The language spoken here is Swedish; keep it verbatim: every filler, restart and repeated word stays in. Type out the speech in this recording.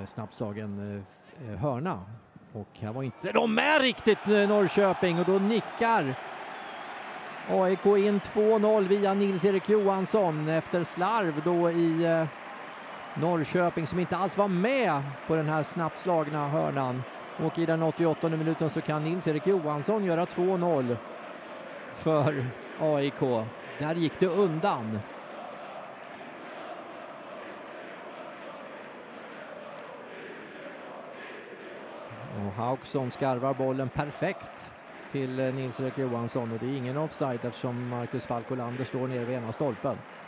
eh, snabbslagen eh, hörna. Och här var inte de med riktigt Norrköping och då nickar A I K in två noll via Nils-Erik Johansson efter slarv då i eh, Norrköping som inte alls var med på den här snabbt slagna hörnan. Och i den åttioåttonde minuten så kan Nils-Erik Johansson göra två noll för A I K. Där gick det undan. Och Hauksson skarvar bollen perfekt till Nils-Erik Johansson och det är ingen offside eftersom Marcus Falk Olander står nere vid ena stolpen.